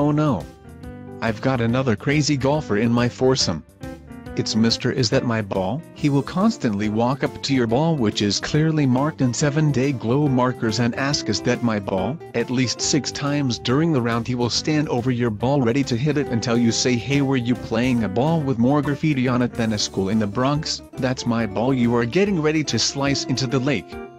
Oh no. I've got another crazy golfer in my foursome. It's Mr. Is That My Ball? He will constantly walk up to your ball, which is clearly marked in 7-day glow markers, and ask, "Is that my ball?" At least 6 times during the round he will stand over your ball ready to hit it until you say, "Hey, were you playing a ball with more graffiti on it than a school in the Bronx? That's my ball you are getting ready to slice into the lake."